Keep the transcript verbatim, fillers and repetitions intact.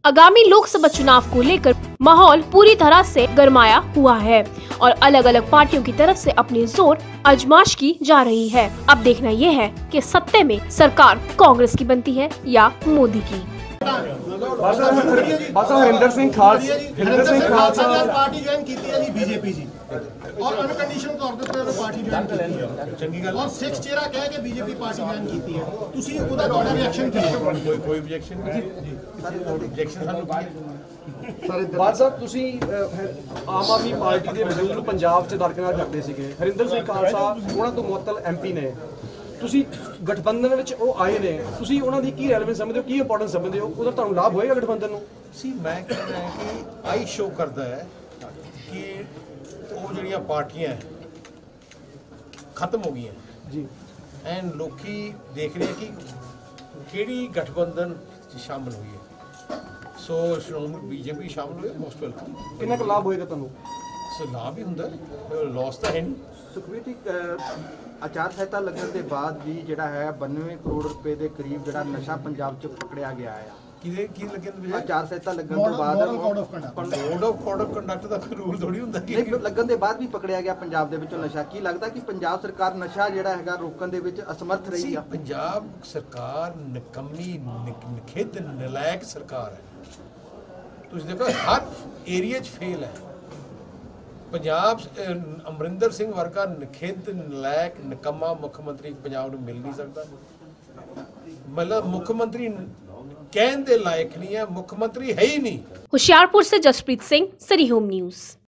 आगामी लोकसभा चुनाव को लेकर माहौल पूरी तरह से गरमाया हुआ है और अलग अलग पार्टियों की तरफ से अपनी जोर आजमाइश की जा रही है। अब देखना यह है कि सत्ते में सरकार कांग्रेस की बनती है या मोदी की। हरिंदर सिंह खालसा हरिंदर सिंह खालसा पार्टी ज्वाइन की है जी बीजेपी जी और अनकंडीशनल तौर पे पार्टी ज्वाइन की है चंगी गल और सिख चेहरा कह के बीजेपी पार्टी ज्वाइन की है ਤੁਸੀਂ ਉਹਦਾ ਤੁਹਾਡਾ ਰਿਐਕਸ਼ਨ ਕੀ ਹੈ ਕੋਈ ਕੋਈ ਆਬਜੈਕਸ਼ਨ ਨਹੀਂ ਜੀ ਆਬਜੈਕਸ਼ਨ ਸਾਨੂੰ ਕੀ ਹੈ ਬਾਦ ਸਾਹਿਬ ਤੁਸੀਂ ਆਮ ਆਦਮੀ ਪਾਰਟੀ ਦੇ ਵਿਰੁੱਧ ਨੂੰ ਪੰਜਾਬ 'ਚ ਦਰਕਨਾਰ ਕਰਦੇ ਸੀਗੇ ਹਰਿੰਦਰ ਸਿੰਘ ਖਾਲਸਾ ਉਹਨਾਂ ਤੋਂ ਮੁਅੱਤਲ ਐਮਪੀ ਨੇ ਤੁਸੀਂ ਗਠਬੰਧਨ ਵਿੱਚ ਉਹ ਆਏ ਨੇ ਤੁਸੀਂ ਉਹਨਾਂ ਦੀ ਕੀ ਰੈਲੇਵੈਂਸ ਸਮਝਦੇ ਹੋ ਕੀ ਇੰਪੋਰਟੈਂਸ ਸਮਝਦੇ ਹੋ ਉਹਦਾ ਤੁਹਾਨੂੰ ਲਾਭ ਹੋਏਗਾ ਗਠਬੰਧਨ ਨੂੰ ਸੀ ਮੈਂ ਕਹਿੰਦਾ ਕਿ ਆਈ ਸ਼ੋ ਕਰਦਾ ਹੈ ਕਿ ਉਹ ਜਿਹੜੀਆਂ ਪਾਰਟੀਆਂ ਖਤਮ ਹੋ ਗਈਆਂ ਜੀ ਐਂਡ ਲੋਕੀ ਦੇਖ ਰਹੇ ਕਿ ਕਿਹੜੀ ਗਠਬੰਧਨ 'ਚ ਸ਼ਾਮਲ ਹੋਈ ਹੈ ਸੋ ਸ਼੍ਰੋਮਣੀ ਬੀਜੇਪੀ ਸ਼ਾਮਲ ਹੋਈ ਮੋਸਟ ਵੈਲਕਮ ਕਿੰਨਾ ਕੁ ਲਾਭ ਹੋਏਗਾ ਤੁਹਾਨੂੰ ਸੋ ਲਾਭ ਹੀ ਹੁੰਦਾ ਲਾਸ ਤਾਂ ਹੈ ਨਹੀਂ ਸੁਖਵੀਰ ਜੀ ਆਚਾਰ ਸੰਹਿਤਾ ਲੱਗਣ ਦੇ ਬਾਅਦ ਵੀ ਜਿਹੜਾ ਹੈ ਬਾਨਵੇਂ ਕਰੋੜ ਰੁਪਏ ਦੇ ਕਰੀਬ ਜਿਹੜਾ ਨਸ਼ਾ ਪੰਜਾਬ 'ਚ ਪਕੜਿਆ ਗਿਆ ਆ ਕਿਹਦੇ ਕੀ ਲੱਗੇ ਨੇ ਆਚਾਰ ਸੰਹਿਤਾ ਲੱਗਣ ਤੋਂ ਬਾਅਦ code of code of conduct ਦਾ ਕੋਈ ਰੂਲ ਥੋੜੀ ਹੁੰਦਾ ਕਿ ਨਹੀਂ ਲੱਗਣ ਦੇ ਬਾਅਦ ਵੀ ਪਕੜਿਆ ਗਿਆ ਪੰਜਾਬ ਦੇ ਵਿੱਚੋਂ ਨਸ਼ਾ ਕੀ ਲੱਗਦਾ ਕਿ ਪੰਜਾਬ ਸਰਕਾਰ ਨਸ਼ਾ ਜਿਹੜਾ ਹੈਗਾ ਰੋਕਣ ਦੇ ਵਿੱਚ ਅਸਮਰਥ ਰਹੀ ਆ ਪੰਜਾਬ ਸਰਕਾਰ ਨਿਕੰਮੀ ਨਿਖੇਧ ਨਲਾਇਕ ਸਰਕਾਰ ਹੈ ਤੁਸੀਂ ਦੇਖੋ ਹਰ ਏਰੀਆ 'ਚ ਫੇਲ ਹੈ ਪੰਜਾਬ ਅਮਰਿੰਦਰ ਸਿੰਘ ਵਰਗਾ ਨਿਖੇਧ ਨਲਾਇਕ ਨਿਕੰਮਾ ਮੁੱਖ ਮੰਤਰੀ ਪੰਜਾਬ ਨੂੰ ਮਿਲ ਨਹੀਂ ਸਕਦਾ ਮਤਲਬ ਮੁੱਖ ਮੰਤਰੀ कहने लायक नहीं है मुख्यमंत्री है ही नहीं। होशियारपुर से जसप्रीत सिंह, सरी होम न्यूज।